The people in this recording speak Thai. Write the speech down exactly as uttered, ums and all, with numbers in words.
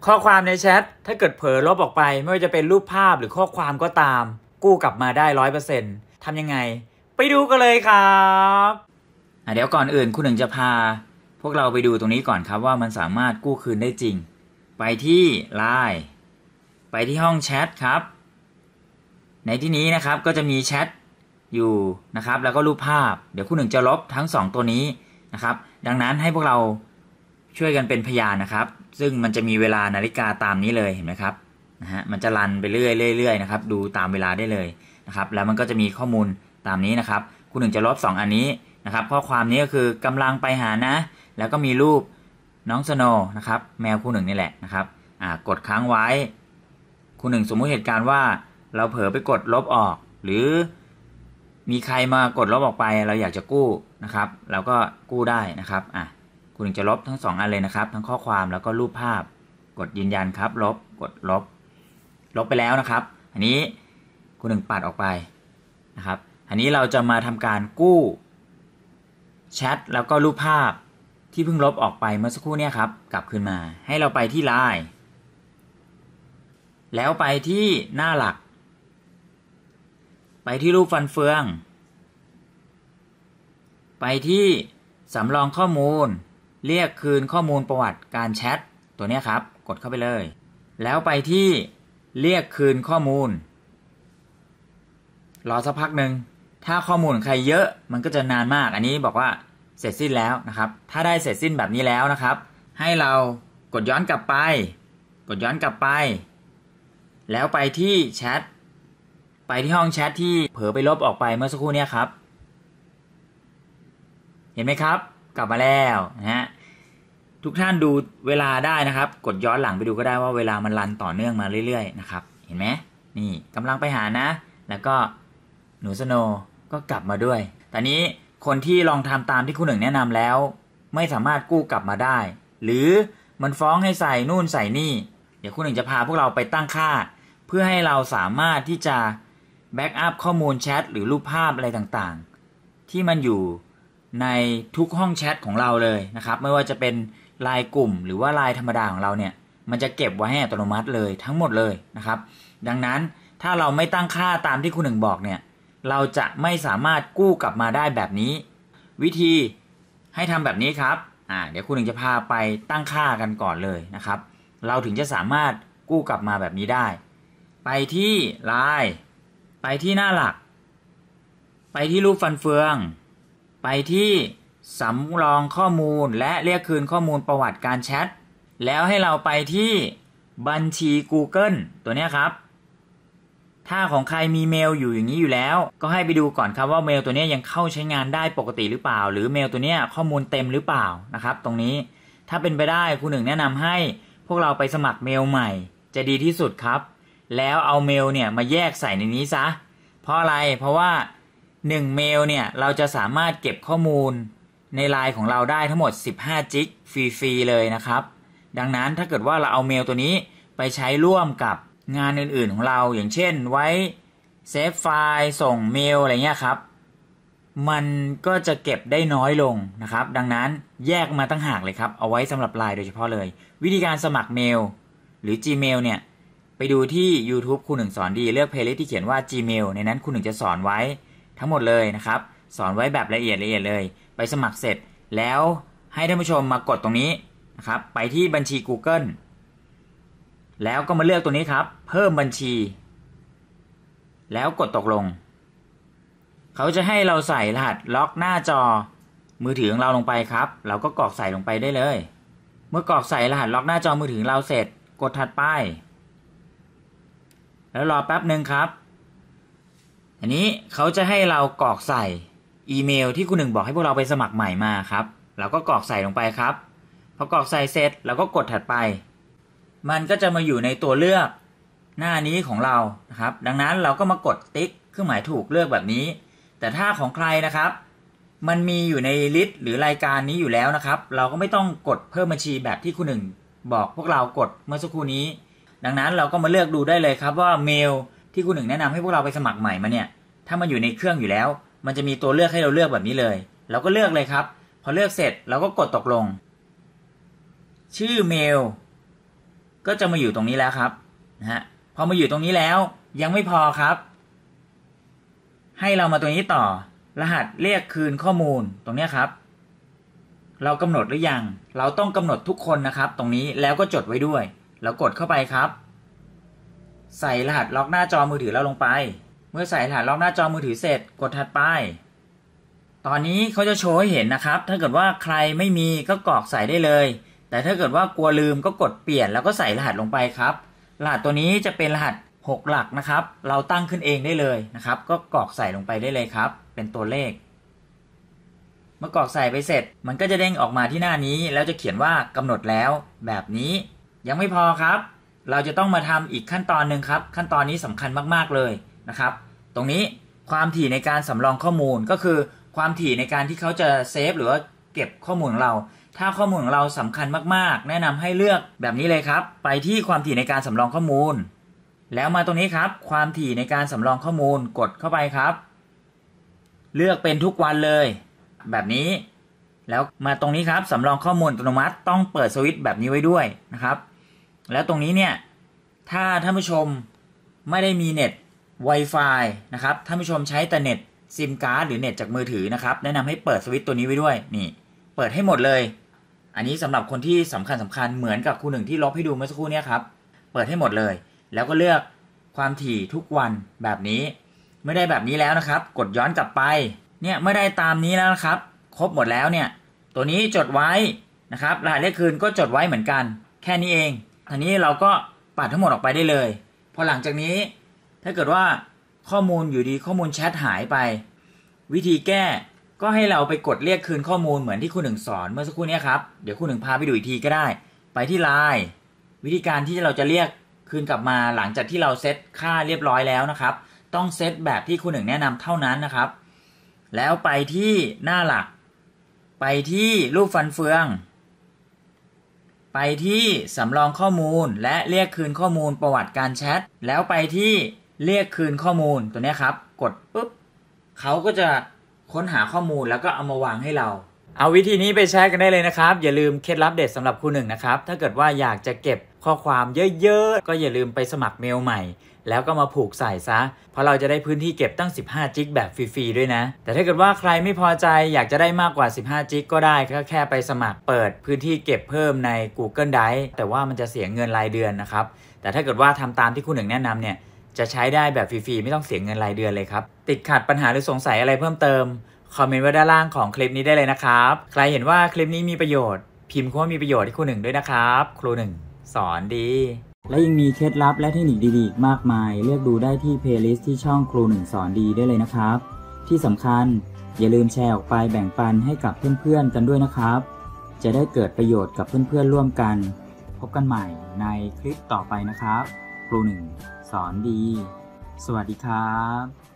ข้อความในแชทถ้าเกิดเผลอลบออกไปไม่ว่าจะเป็นรูปภาพหรือข้อความก็ตามกู้กลับมาได้ ร้อยเปอร์เซ็นต์ ทำยังไงไปดูกันเลยครับเดี๋ยวก่อนอื่นคุณหนึ่งจะพาพวกเราไปดูตรงนี้ก่อนครับว่ามันสามารถกู้คืนได้จริงไปที่ ไลน์ ไปที่ห้องแชทครับในที่นี้นะครับก็จะมีแชทอยู่นะครับแล้วก็รูปภาพเดี๋ยวคุณหนึ่งจะลบทั้งสองตัวนี้นะครับดังนั้นให้พวกเราช่วยกันเป็นพยานนะครับซึ่งมันจะมีเวลานาฬิกาตามนี้เลยเห็นไหมครับนะฮะมันจะรันไปเรื่อยๆนะครับดูตามเวลาได้เลยนะครับแล้วมันก็จะมีข้อมูลตามนี้นะครับคุณหนึ่งจะลบสองอันนี้นะครับข้อความนี้ก็คือกำลังไปหานะแล้วก็มีรูปน้องสโนว์นะครับแมวคุณหนึ่งนี่แหละนะครับอ่ากดค้างไว้คุณหนึ่งสมมุติเหตุการณ์ว่าเราเผลอไปกดลบออกหรือมีใครมากดลบออกไปเราอยากจะกู้นะครับเราก็กู้ได้นะครับอ่ะคุณหนึ่งจะลบทั้งสองอันเลยนะครับทั้งข้อความแล้วก็รูปภาพกดยืนยันครับลบกดลบลบไปแล้วนะครับอันนี้คุณหนึ่งปัดออกไปนะครับอันนี้เราจะมาทำการกู้แชทแล้วก็รูปภาพที่เพิ่งลบออกไปเมื่อสักครู่เนี่ยครับกลับคืนมาให้เราไปที่ ไลน์ แล้วไปที่หน้าหลักไปที่รูปฟันเฟืองไปที่สำรองข้อมูลเรียกคืนข้อมูลประวัติการแชทตัวนี้ครับกดเข้าไปเลยแล้วไปที่เรียกคืนข้อมูลรอสักพักหนึ่งถ้าข้อมูลใครเยอะมันก็จะนานมากอันนี้บอกว่าเสร็จสิ้นแล้วนะครับถ้าได้เสร็จสิ้นแบบนี้แล้วนะครับให้เรากดย้อนกลับไปกดย้อนกลับไปแล้วไปที่แชทไปที่ห้องแชทที่เผลอไปลบออกไปเมื่อสักครู่นี้ครับเห็นไหมครับกลับมาแล้วนะฮะทุกท่านดูเวลาได้นะครับกดย้อนหลังไปดูก็ได้ว่าเวลามันรันต่อเนื่องมาเรื่อยๆนะครับเห็นไหมนี่กำลังไปหานะแล้วก็หนูสโนว์ก็กลับมาด้วยตอนนี้คนที่ลองทำตามที่คุณหนึ่งแนะนำแล้วไม่สามารถกู้กลับมาได้หรือมันฟ้องให้ใส่นู่นใส่นี่เดี๋ยวคุณหนึ่งจะพาพวกเราไปตั้งค่าเพื่อให้เราสามารถที่จะแบ็กอัพข้อมูลแชทหรือรูปภาพอะไรต่างๆที่มันอยู่ในทุกห้องแชทของเราเลยนะครับไม่ว่าจะเป็นไลน์กลุ่มหรือว่าไลน์ธรรมดาของเราเนี่ยมันจะเก็บไว้ให้อัตโนมัติเลยทั้งหมดเลยนะครับดังนั้นถ้าเราไม่ตั้งค่าตามที่คุณหนึ่งบอกเนี่ยเราจะไม่สามารถกู้กลับมาได้แบบนี้วิธีให้ทำแบบนี้ครับอ่าเดี๋ยวคุณหนึ่งจะพาไปตั้งค่ากันก่อนเลยนะครับเราถึงจะสามารถกู้กลับมาแบบนี้ได้ไปที่ ไลน์ ไปที่หน้าหลักไปที่รูปฟันเฟืองไปที่สำรองข้อมูลและเรียกคืนข้อมูลประวัติการแชทแล้วให้เราไปที่บัญชี Google ตัวนี้ครับถ้าของใครมีเมลอยู่อย่างนี้อยู่แล้วก็ให้ไปดูก่อนครับว่าเมลตัวนี้ยังเข้าใช้งานได้ปกติหรือเปล่าหรือเมลตัวนี้ข้อมูลเต็มหรือเปล่านะครับตรงนี้ถ้าเป็นไปได้คุณหนึ่งแนะนำให้พวกเราไปสมัครเมลใหม่จะดีที่สุดครับแล้วเอาเมลเนี่ยมาแยกใส่ในนี้ซะเพราะอะไรเพราะว่าหนึ่งเมลเนี่ยเราจะสามารถเก็บข้อมูลใน ไลน์ ของเราได้ทั้งหมดสิบห้าจิกฟรีๆเลยนะครับดังนั้นถ้าเกิดว่าเราเอาเมลตัวนี้ไปใช้ร่วมกับงานอื่นๆของเราอย่างเช่นไว้เซฟไฟล์ส่งเมลอะไรเงี้ยครับมันก็จะเก็บได้น้อยลงนะครับดังนั้นแยกมาตั้งหากเลยครับเอาไว้สำหรับ ไลน์ โดยเฉพาะเลยวิธีการสมัครเมลหรือ Gmail เนี่ยไปดูที่ YouTube คุณหนึ่งสอนดีเลือกเพลย์ลิสต์ที่เขียนว่า Gmail ในนั้นคุณหนึ่งจะสอนไว้ทั้งหมดเลยนะครับสอนไว้แบบละเอียดละเอียดเลยไปสมัครเสร็จแล้วให้ท่านผู้ชมมากดตรงนี้นะครับไปที่บัญชี Google แล้วก็มาเลือกตัวนี้ครับเพิ่มบัญชีแล้วกดตกลงเขาจะให้เราใส่รหัสล็อกหน้าจอมือถือของเราลงไปครับเราก็กรอกใส่ลงไปได้เลยเมื่อกรอกใส่รหัสล็อกหน้าจอมือถือเราเสร็จกดถัดไปแล้วรอแป๊บหนึ่งครับอันนี้เขาจะให้เรากรอกใส่อีเมลที่คุณหนึ่งบอกให้พวกเราไปสมัครใหม่มาครับเราก็กรอกใส่ลงไปครับพอกรอกใส่เสร็จเราก็กดถัดไปมันก็จะมาอยู่ในตัวเลือกหน้านี้ของเรานะครับดังนั้นเราก็มากดติ๊กเครื่องหมายถูกเลือกแบบนี้แต่ถ้าของใครนะครับมันมีอยู่ในลิสต์หรือรายการนี้อยู่แล้วนะครับเราก็ไม่ต้องกดเพิ่มบัญชีแบบที่คุณหนึ่งบอกพวกเรากดเมื่อสักครู่นี้ดังนั้นเราก็มาเลือกดูได้เลยครับว่าเมลที่คุณหนึ่งแนะนำให้พวกเราไปสมัครใหม่มาเนี่ยถ้ามันอยู่ในเครื่องอยู่แล้วมันจะมีตัวเลือกให้เราเลือกแบบนี้เลยเราก็เลือกเลยครับพอเลือกเสร็จเราก็กดตกลงชื่อเมลก็จะมาอยู่ตรงนี้แล้วครับนะฮะพอมาอยู่ตรงนี้แล้วยังไม่พอครับให้เรามาตรงนี้ต่อรหัสเรียกคืนข้อมูลตรงนี้ครับเรากำหนดหรือยังเราต้องกำหนดทุกคนนะครับตรงนี้แล้วก็จดไว้ด้วยแล้วกดเข้าไปครับใส่รหัสล็อกหน้าจอมือถือเราลงไปเมื่อใส่รหัสล็อกหน้าจอมือถือเสร็จกดถัดไปตอนนี้เขาจะโชว์ให้เห็นนะครับถ้าเกิดว่าใครไม่มีก็กรอกใส่ได้เลยแต่ถ้าเกิดว่ากลัวลืมก็กดเปลี่ยนแล้วก็ใส่รหัสลงไปครับรหัสตัวนี้จะเป็นรหัสหกหลักนะครับเราตั้งขึ้นเองได้เลยนะครับก็กรอกใส่ลงไปได้เลยครับเป็นตัวเลขเมื่อกรอกใส่ไปเสร็จมันก็จะเด้งออกมาที่หน้านี้แล้วจะเขียนว่ากำหนดแล้วแบบนี้ยังไม่พอครับเราจะต้องมาทำอีกขั้นตอนหนึ่งครับขั้นตอนนี้สำคัญมากๆเลยนะครับตรงนี้ความถี่ในการสำรองข้อมูลก็คือความถี่ในการที่เขาจะเซฟหรือว่าเก็บข้อมูลของเราถ้าข้อมูลของเราสำคัญมากๆแนะนำให้เลือกแบบนี้เลยครับไปที่ความถี่ในการสำรองข้อมูลแล้วมาตรงนี้ครับความถี่ในการสำรองข้อมูลกดเข้าไปครับเลือกเป็นทุกวันเลยแบบนี้แล้วมาตรงนี้ครับสำรองข้อมูลอัตโนมัติต้องเปิดสวิตช์แบบนี้ไว้ด้วยนะครับแล้วตรงนี้เนี่ยถ้าท่านผู้ชมไม่ได้มีเน็ต Wi-Fi นะครับท่านผู้ชมใช้แต่เน็ตซิมการ์ดหรือเน็ตจากมือถือนะครับแนะนำให้เปิดสวิตช์ตัวนี้ไว้ด้วยนี่เปิดให้หมดเลยอันนี้สำหรับคนที่สำคัญสำคัญเหมือนกับครูหนึ่งที่ลบให้ดูเมื่อสักครู่นี้ครับเปิดให้หมดเลยแล้วก็เลือกความถี่ทุกวันแบบนี้ไม่ได้แบบนี้แล้วนะครับกดย้อนกลับไปเนี่ยไม่ได้ตามนี้แล้วนะครับครบหมดแล้วเนี่ยตัวนี้จดไว้นะครับรหัสเลขคืนก็จดไว้เหมือนกันแค่นี้เองทีนี้เราก็ปัดทั้งหมดออกไปได้เลยพอหลังจากนี้ถ้าเกิดว่าข้อมูลอยู่ดีข้อมูลแชทหายไปวิธีแก้ก็ให้เราไปกดเรียกคืนข้อมูลเหมือนที่ครูหนึ่งสอนเมื่อสักครู่นี้ครับเดี๋ยวครูหนึ่งพาไปดูอีกทีก็ได้ไปที่ไลน์วิธีการที่เราจะเรียกคืนกลับมาหลังจากที่เราเซตค่าเรียบร้อยแล้วนะครับต้องเซตแบบที่ครูหนึ่งแนะนำเท่านั้นนะครับแล้วไปที่หน้าหลักไปที่รูปฟันเฟืองไปที่สำรองข้อมูลและเรียกคืนข้อมูลประวัติการแชทแล้วไปที่เรียกคืนข้อมูลตัวนี้ครับกดปุ๊บเขาก็จะค้นหาข้อมูลแล้วก็เอามาวางให้เราเอาวิธีนี้ไปแชร์กันได้เลยนะครับอย่าลืมเคล็ดลับเด็ดสำหรับครูหนึ่งนะครับถ้าเกิดว่าอยากจะเก็บข้อความเยอะๆก็อย่าลืมไปสมัครเมลใหม่แล้วก็มาผูกใส่ซะเพราะเราจะได้พื้นที่เก็บตั้งสิบห้าจิกแบบฟรีๆด้วยนะแต่ถ้าเกิดว่าใครไม่พอใจอยากจะได้มากกว่าสิบห้าจิกก็ได้ก็แค่ไปสมัครเปิดพื้นที่เก็บเพิ่มใน Google Drive แต่ว่ามันจะเสียเงินรายเดือนนะครับแต่ถ้าเกิดว่าทำตามที่ครูหนึ่งแนะนำเนี่ยจะใช้ได้แบบฟรีๆไม่ต้องเสียเงินรายเดือนเลยครับติดขัดปัญหาหรือสงสัยอะไรเพิ่มเติมคอมเมนต์ไว้ด้านล่างของคลิปนี้ได้เลยนะครับใครเห็นว่าคลิปนี้มีประโยชน์พิมพ์คำว่ามีประโยชน์ให้ครูหนึ่งด้วยนะครับครูหนึ่งสอนดีและยังมีเคล็ดลับและเทคนิคดีๆอีกมากมายเลือกดูได้ที่เพลย์ลิสต์ที่ช่องครูหนึ่งสอนดีได้เลยนะครับที่สำคัญอย่าลืมแชร์ออกไปแบ่งปันให้กับเพื่อนๆกันด้วยนะครับจะได้เกิดประโยชน์กับเพื่อนๆร่วมกันพบกันใหม่ในคลิปต่อไปนะครับครูหนึ่งสอนดีสวัสดีครับ